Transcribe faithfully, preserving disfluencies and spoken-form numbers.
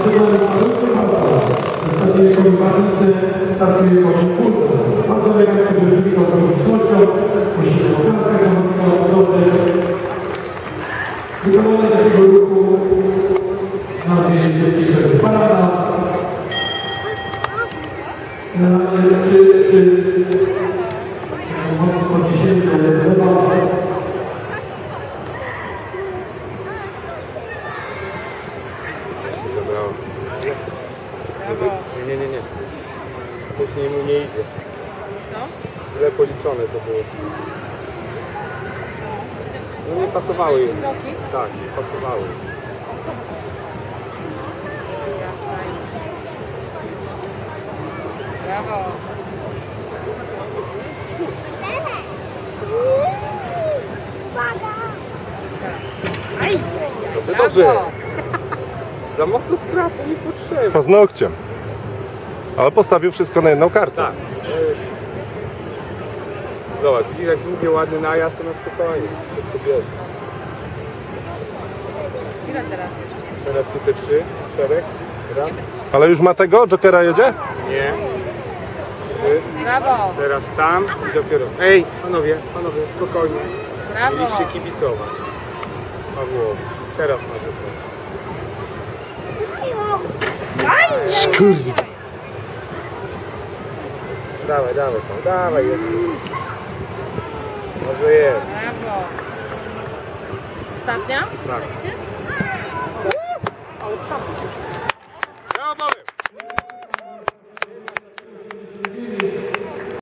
Startuje komiwarnicy, startuje komiwarnicy. Bardzo elegancko wygląda z publicznością. Musimy oklaskać zawodnika na początek. Wykonanie takiego ruchu nazwie niebieskiej to jest parada. Czy, czy mocno podniesienie to jest lewa. Zabrało. Nie, nie, nie, nie. To się mu nie idzie. Źle policzone to było. No nie pasowały. Tak, nie pasowały. Brawo. Dobrze, dobrze. Za mocno skraca, nie potrzeba. Paznokciem. Ale postawił wszystko na jedną kartę. Tak. Zobacz, widzisz jak długie, ładny najazd, to na spokojnie. Wszystko bierze. Ile teraz? Teraz tutaj trzy, szereg. Raz. Ale już ma tego? Jokera jedzie? Nie. Trzy. Brawo. Teraz tam i dopiero. Ej, panowie, panowie, spokojnie. Brawo. Mieliście kibicować. Pawłowi. Teraz ma Jokera. Skurwa. Dawaj, dawaj, tam, dawaj, jest. Może jest. Brawo. Ostatnia? Tak. Chcecie?